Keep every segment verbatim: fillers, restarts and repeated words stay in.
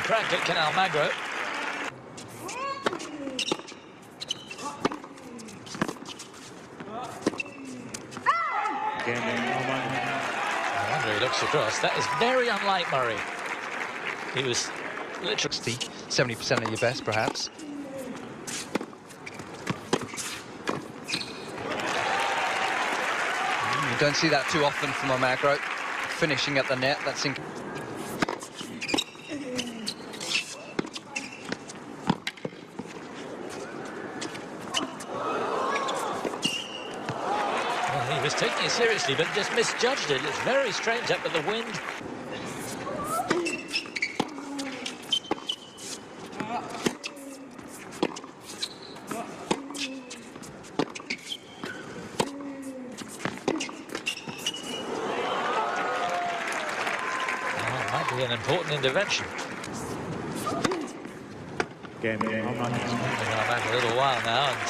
crack at Can Almagro. I wonder he looks across. That is very unlike Murray. He was literally seventy percent of your best, perhaps. You don't see that too often from Almagro. Finishing at the net, that's in. Well, he was taking it seriously, but just misjudged it. It's very strange up with the wind. An important intervention. Game on. Been back a little while now, and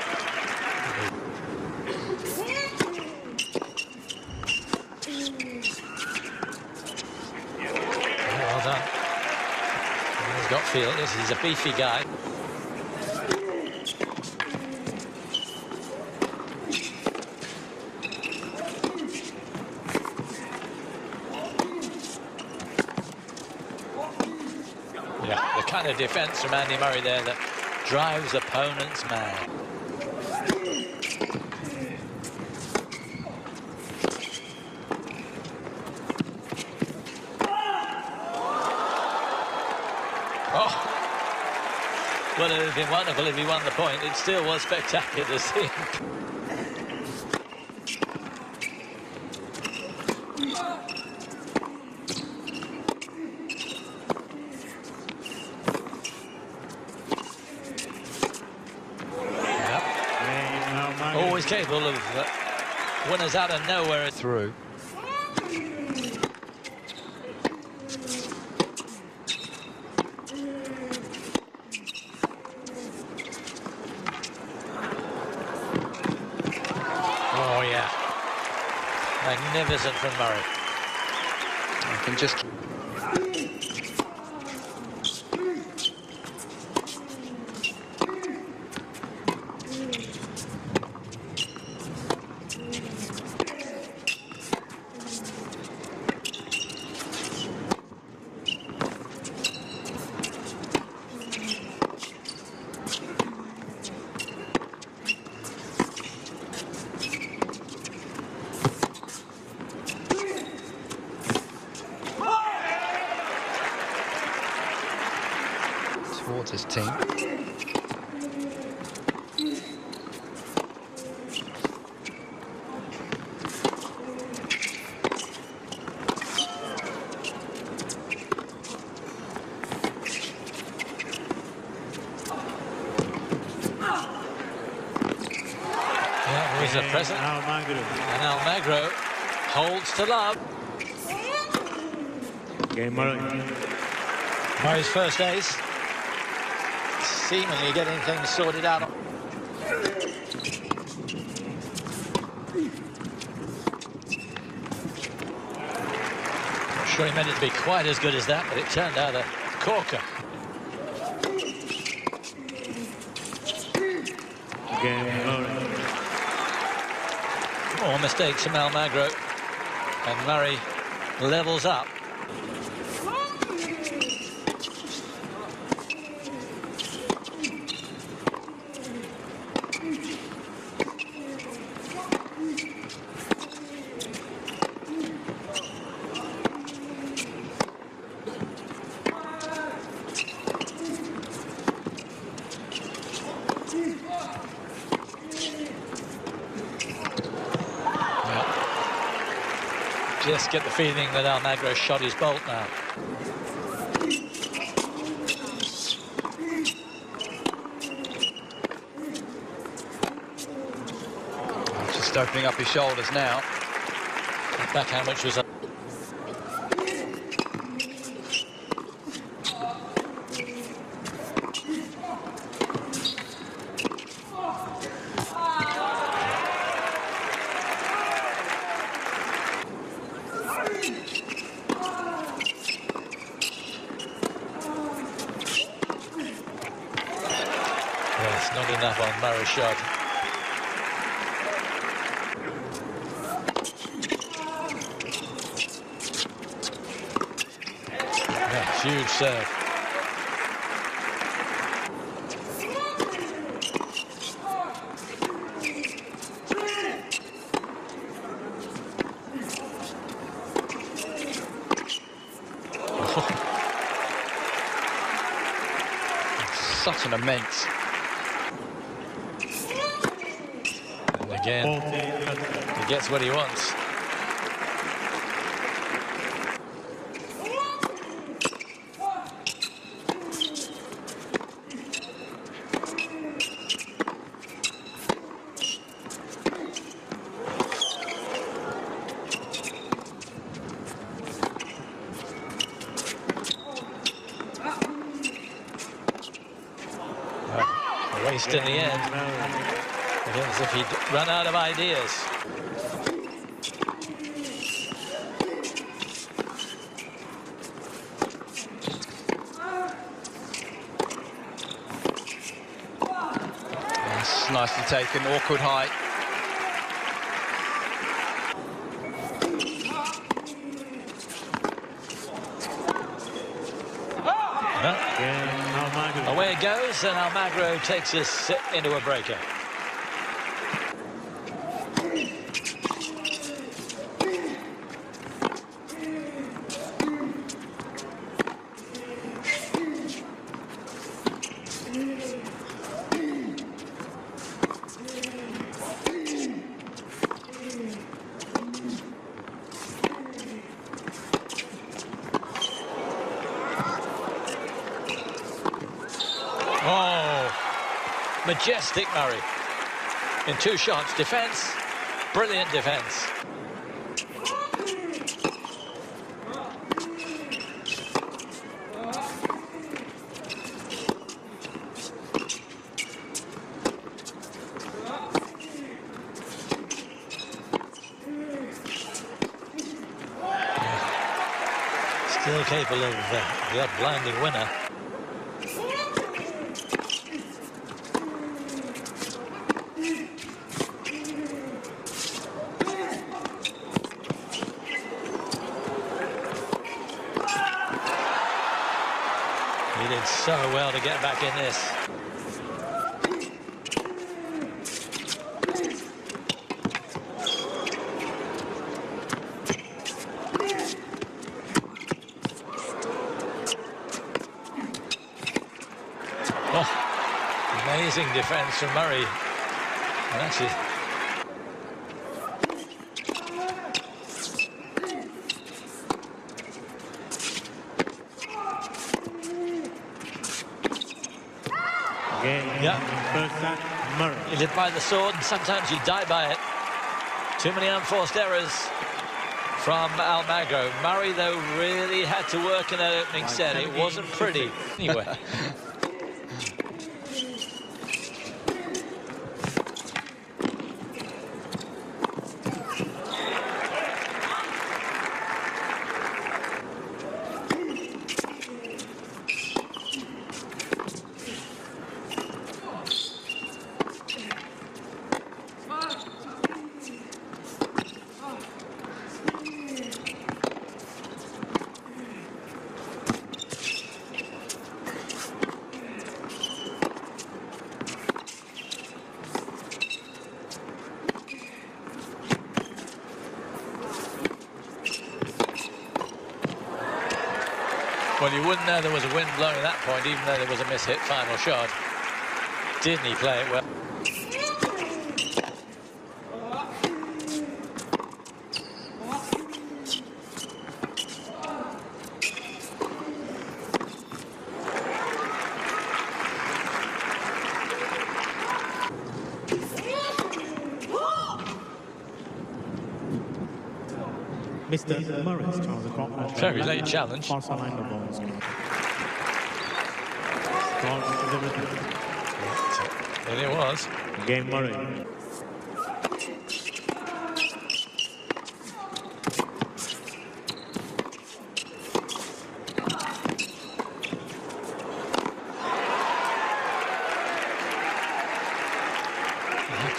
well done. He's got feel. This is a beefy guy. The kind of defence from Andy Murray there that drives opponents mad. Oh, well, it would have been wonderful if he won the point. It still was spectacular to see him. Always capable of uh, winners out of nowhere Through. Oh, yeah. Magnificent from Murray. I can just... towards his team. Yeah, there is a present. And Almagro holds to love. Game Murray. Murray's first ace. Seemingly getting things sorted out. I'm not sure he meant it to be quite as good as that, but it turned out a corker. Game Murray. More mistakes from Almagro, and Murray levels up. Just get the feeling that Almagro shot his bolt now. Just opening up his shoulders now. The backhand which was up. Yes, not enough on Murray's shot. Yeah, huge serve. Such an immense. And again, he gets what he wants. Waste in the end. Again, as if he'd run out of ideas. That's nicely taken, awkward height. Huh? Away it goes, and Almagro takes us into a breaker. Oh, majestic Murray. In two shots, defence, brilliant defence. Still capable of uh, that blinding winner. He did so well to get back in this. Oh, amazing defense from Murray. And actually, Yeah. First set, Murray. you live by the sword, and sometimes you die by it. Too many unforced errors from Almagro. Murray, though, really had to work in that opening set. It wasn't pretty. Anyway. Well, you wouldn't know there was a wind blowing at that point, even though there was a miss-hit final shot. Didn't he play it well? Mister Murray's Charles Cocknett. Very late challenge. Pass behind the balls. And it was. Game Murray.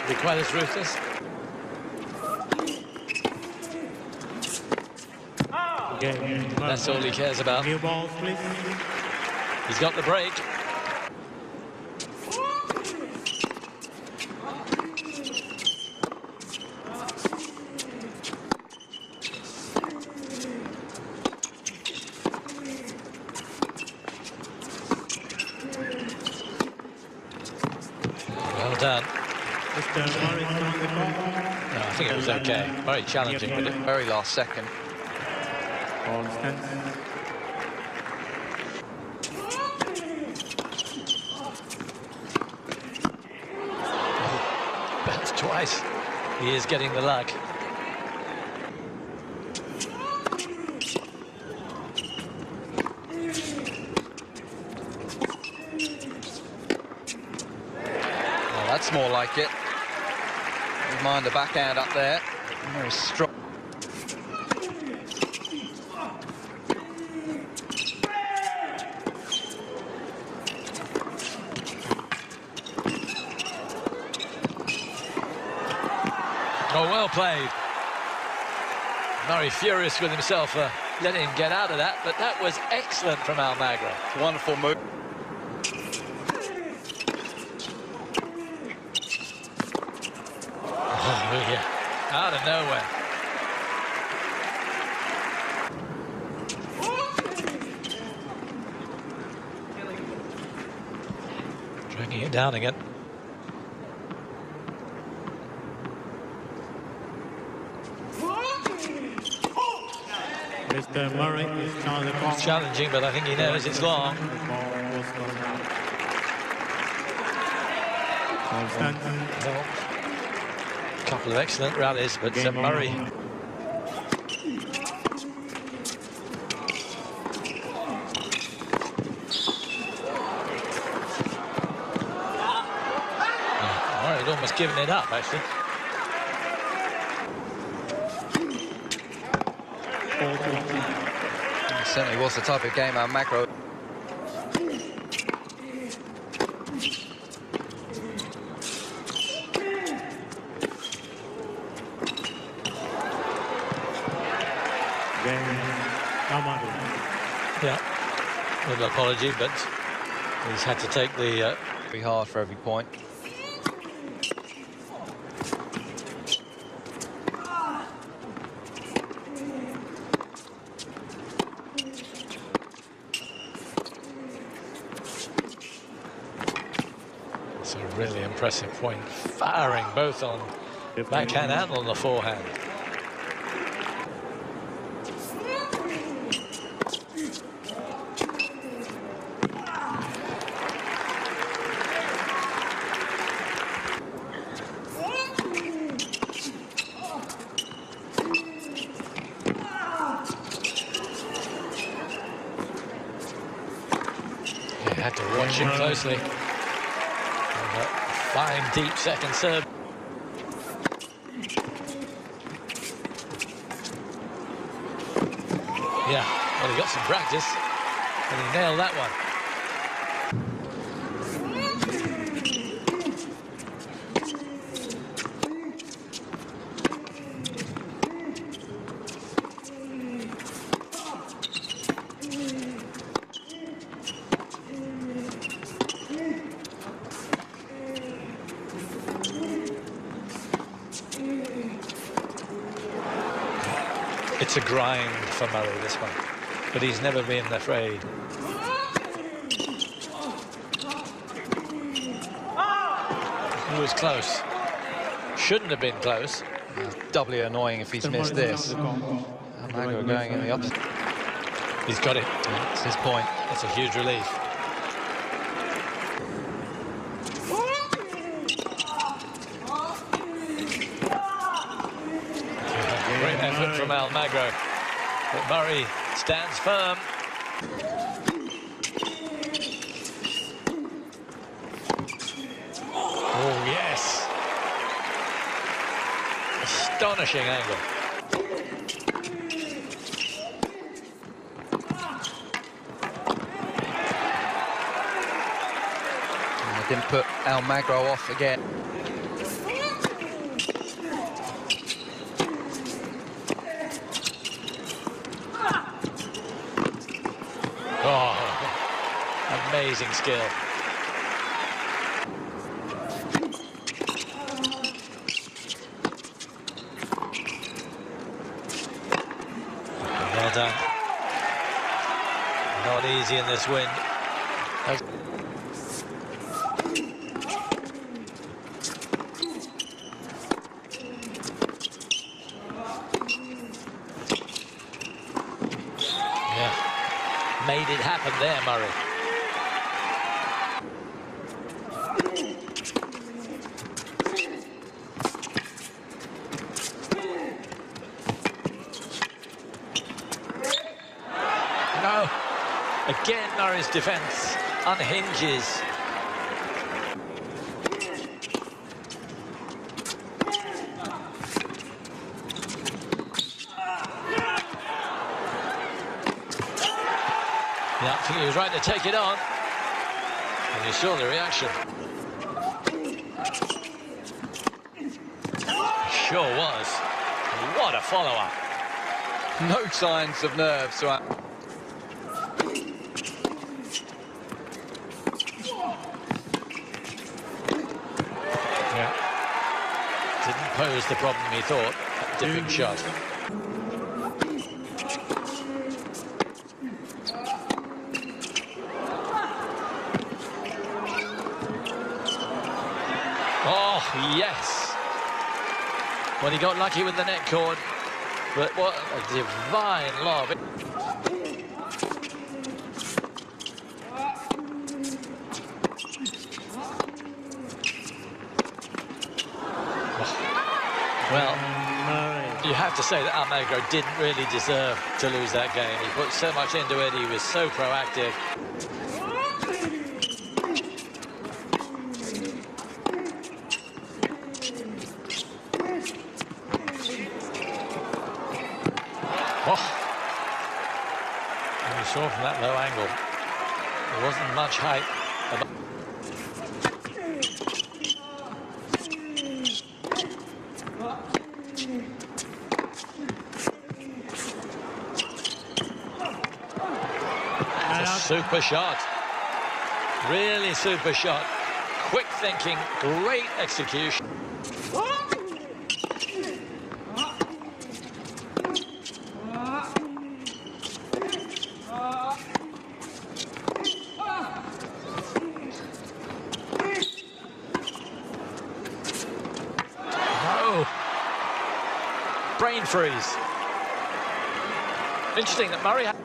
to be quite as ruthless. Game. That's all he cares about. New balls, please. He's got the break. Well done. Mister Morris on the clock. No, I think it was okay. Very challenging, but it Very last second. Ball stands. bounced twice. He is getting the luck. Well, that's more like it. Never mind the backhand up there. Very strong. Oh, well played. Murray furious with himself for letting him get out of that, but that was excellent from Almagro. Wonderful move. Oh, yeah. Out of nowhere. Dragging it down again. Mister Murray is on the clock. Challenging, but I think he knows it's long. The ball was gone out. Ball stands. Well, a couple of excellent rallies, but uh, Murray. Yeah, Murray had almost given it up, actually. It certainly was the type of game Almagro. Yeah, little apology, but he's had to take the. Uh, Very hard for every point. it's a really impressive point, firing both on backhand and on the forehand. You had to watch him closely. And that fine, deep second serve. Yeah, well, he got some practice, and he nailed that one. It's a grind for Murray, this one, but he's never been afraid. He was close. Shouldn't have been close. Doubly annoying if he's missed this. Almagro going in the opposite. He's got it. That's his point. That's a huge relief. Great effort from Almagro, but Murray stands firm. Oh, yes. Astonishing angle. And they didn't put Almagro off again. amazing skill. Well done. Not easy in this wind. Yeah, made it happen there, Murray. No. Again, Murray's defence unhinges. Yeah, I think he was right to take it on. And you saw the reaction. Sure was. What a follow-up. No signs of nerves throughout. Yeah. Didn't pose the problem he thought. A different shot. Oh, yes. Well, he got lucky with the net cord, but what a divine lob. Well, you have to say that Almagro didn't really deserve to lose that game. He put so much into it, he was so proactive. Oh. And you saw from that low angle, there wasn't much height. Super shot. Really super shot. Quick thinking, great execution. No. Brain freeze. Interesting that Murray had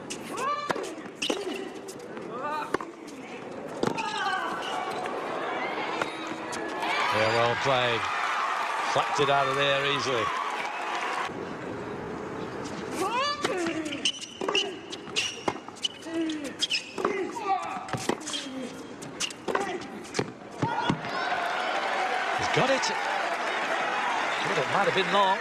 yeah, well played. Flacked it out of there easily. He's got it. Thought it might have been long.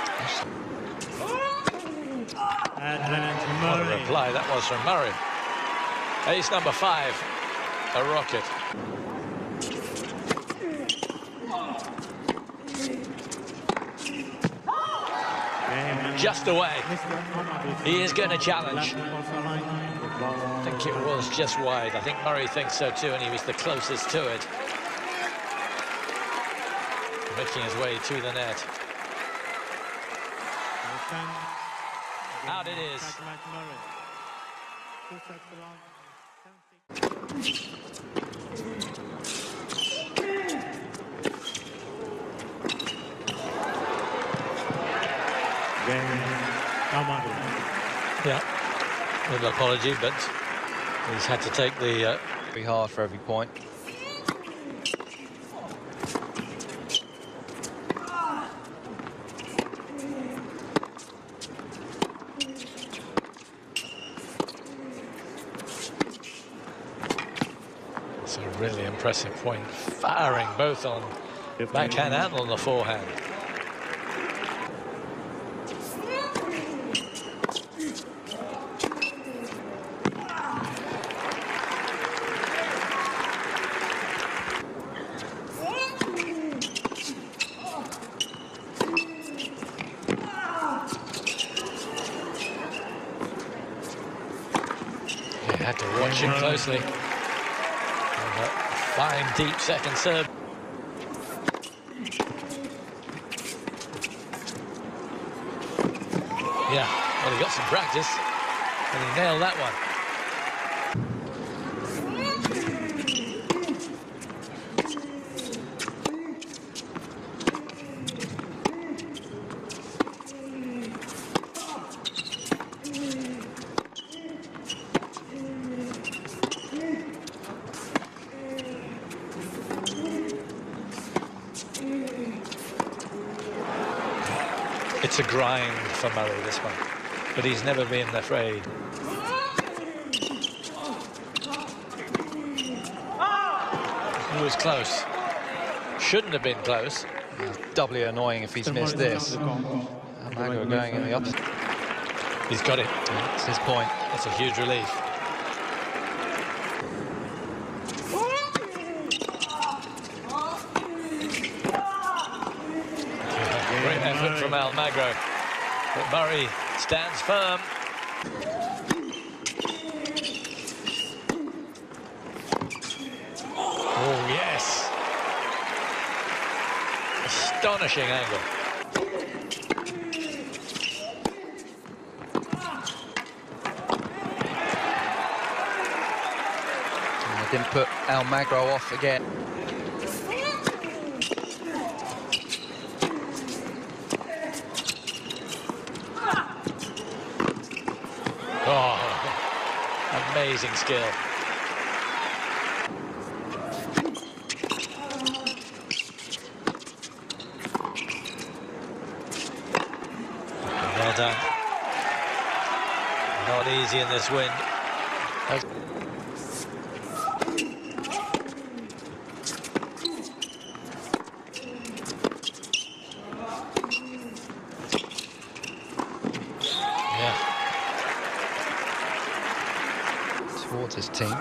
What a reply that was from Murray. Ace number five, a rocket. Just away. He is going to challenge. I think it was just wide. I think Murray thinks so too, and he was the closest to it. Making his way to the net. Out it is. Yeah, little apology, but he's had to take the... Uh... Very hard for every point. It's a really impressive point, firing both on backhand and on the forehand. Had to watch him closely. Fine, deep second serve. Yeah, well, he got some practice, and he nailed that one. It's a grind for Murray, this one, but he's never been afraid. He was close. Shouldn't have been close. Doubly annoying if he's missed this. Almagro going in the opposite. He's got it. That's his point. That's a huge relief. Great effort from Almagro, but Murray stands firm. Oh, yes. Astonishing angle. And didn't put Almagro off again. Oh, amazing skill. Well done. Not easy in this wind. Towards his team.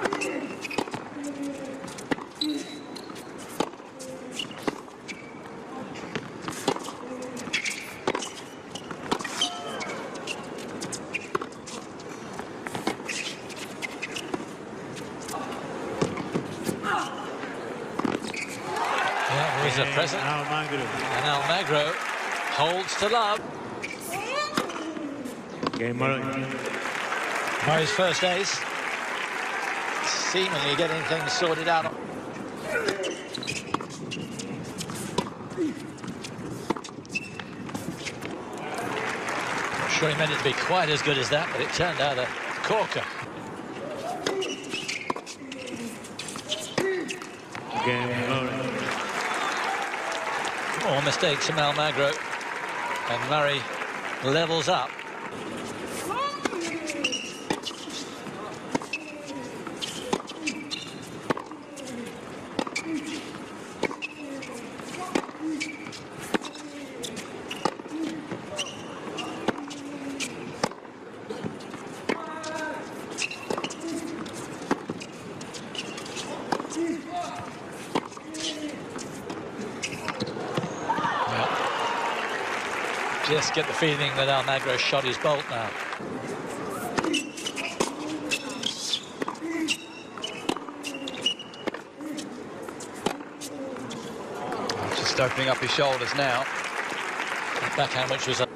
Yeah, he's a present. Almagro. And Almagro holds to love. Game Murray. Murray's first ace. Seemingly getting things sorted out. I'm sure he meant it to be quite as good as that, but it turned out a corker. Game Murray. More mistakes from Almagro, and Murray levels up. Just get the feeling that Almagro shot his bolt now. Just opening up his shoulders now. Backhand which was a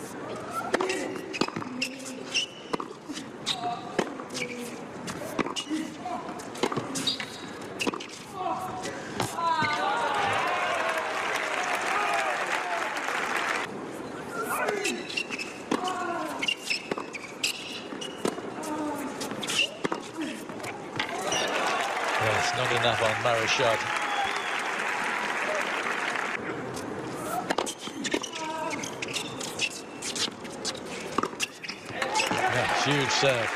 yes, not enough on Murray's shot. Yeah, huge serve.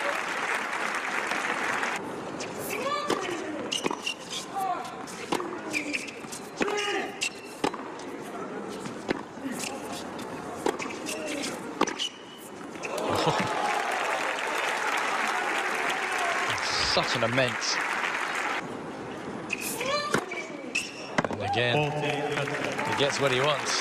Such an immense. And again, he gets what he wants.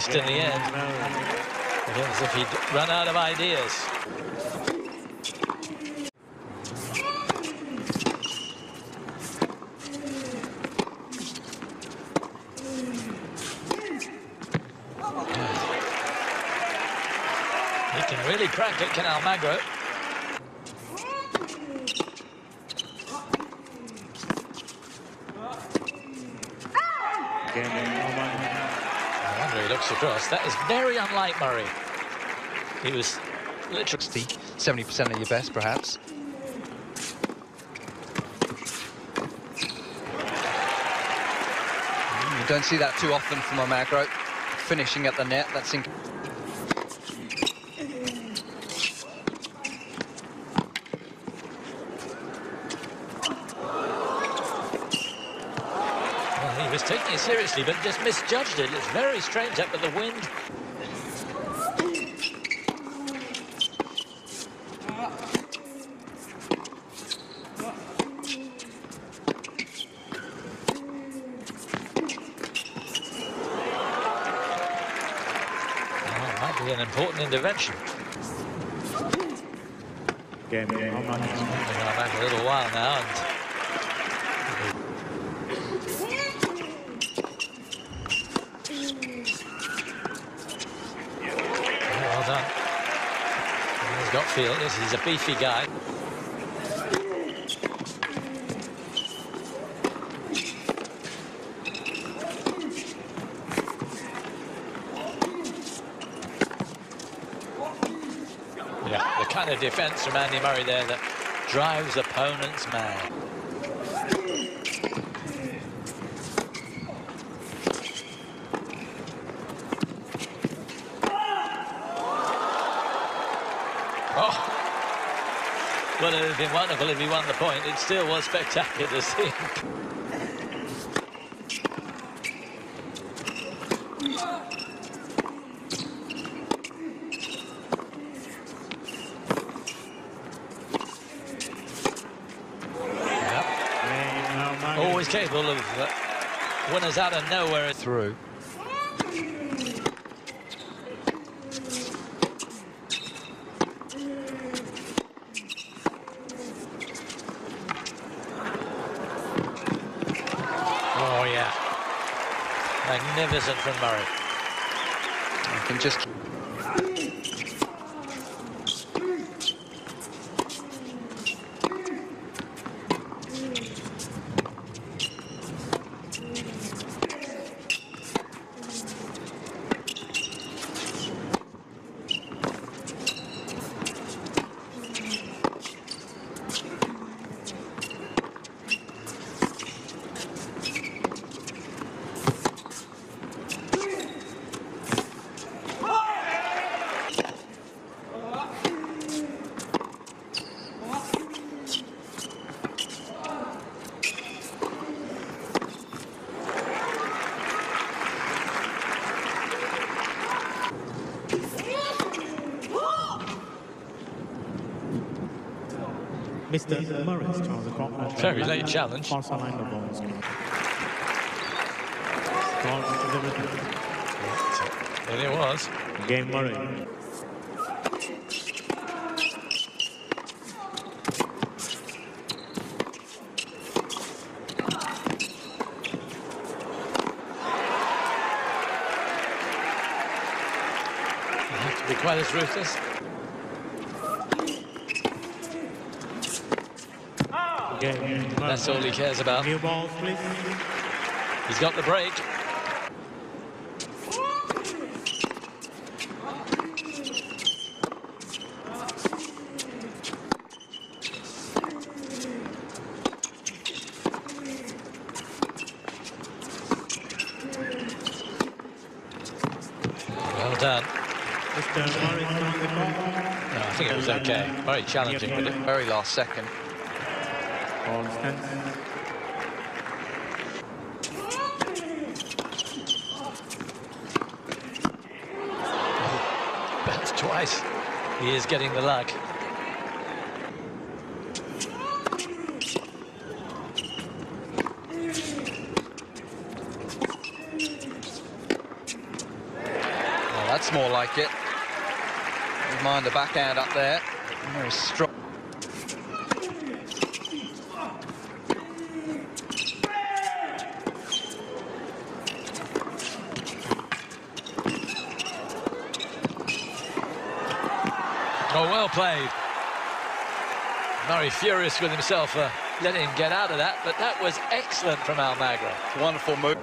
missed in the end. It was as if he'd run out of ideas. He can really crack it, can Almagro. I wonder he looks across. That is very unlike Murray. He was literally sixty, seventy percent of your best, perhaps. You don't see that too often from Almagro. Finishing at the net, that's in. Well, he was taking it seriously, but just misjudged it. It's very strange up with the wind. Might be an important intervention. Game on We're back a little while now, and well done. He's got feel. Yes, he's a beefy guy. Yeah, the kind of defence from Andy Murray there that drives opponents mad. Oh, well, it would have been wonderful if he won the point. It still was spectacular to see him. Always capable of uh, winners out of nowhere. Through. Oh, yeah. Magnificent from Murray. You can just... Mister Murray on the clock. Very late challenge. Force line the balls. Ball to the rhythm. There it was. Game Murray. You have to be quite as ruthless. Game That's all he cares about. New balls, please. He's got the break. Well done. Mister Murray on the clock. No, I think it was okay. Very challenging with it. Very last second. Ball stands. That's twice. He is getting the luck. more like it. Never mind the backhand up there. Very strong. Oh, well played. Murray furious with himself for letting him get out of that, but that was excellent from Almagro. Wonderful move.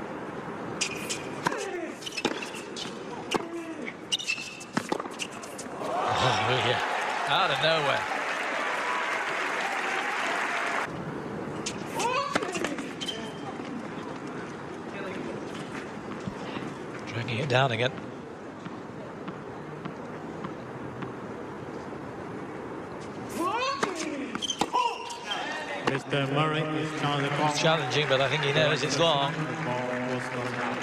Oh, yeah. Out of nowhere. Dragging it down again. Mister Murray is now the ball. It's challenging, but I think he knows it's long. The ball was gone out.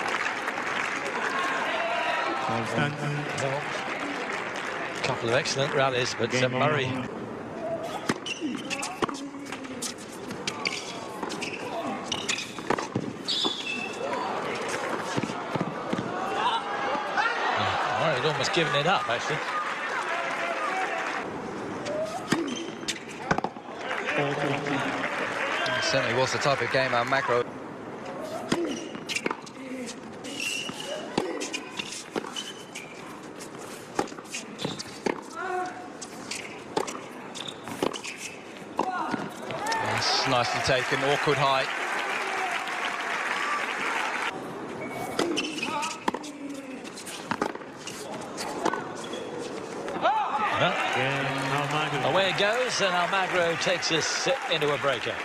Constantine. Well, a couple of excellent rallies, but uh, Murray. Yeah, Murray'd almost given it up, actually. It certainly was the type of game Almagro. That's nicely taken, awkward height. Yeah. Away it goes, and Almagro takes us into a breaker.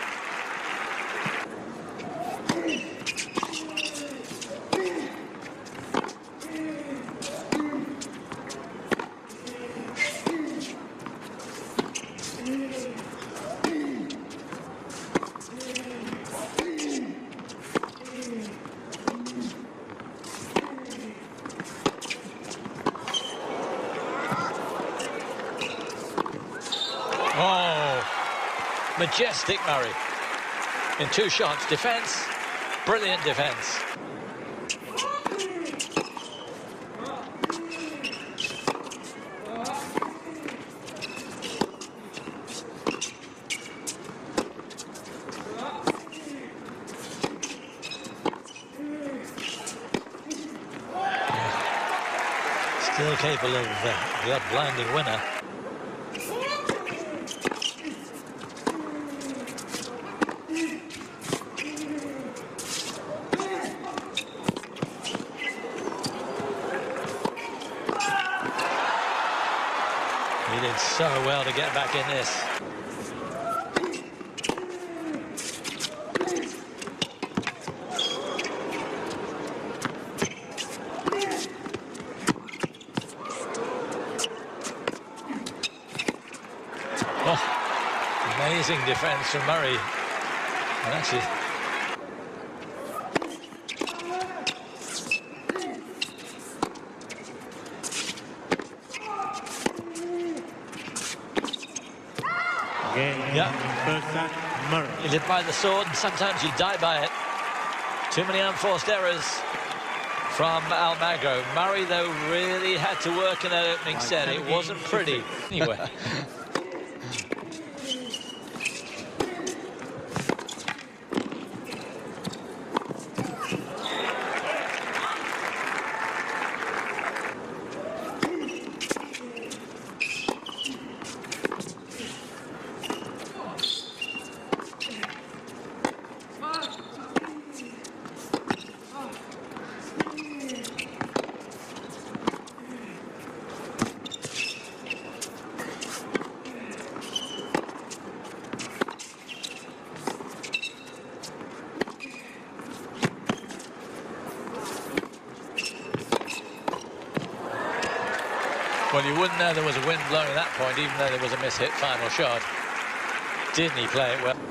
Oh, majestic Murray. In two shots, defence, brilliant defence. Still capable of uh, the blinding winner. He did so well to get back in this. Oh, amazing defence from Murray. And actually, Yeah. First set, Murray. you live by the sword, and sometimes you die by it. Too many unforced errors from Almagro. Murray, though, really had to work in that opening set. It wasn't pretty. Anyway. Well, you wouldn't know there was a wind blowing at that point, even though there was a mishit final shot. Didn't he play it well?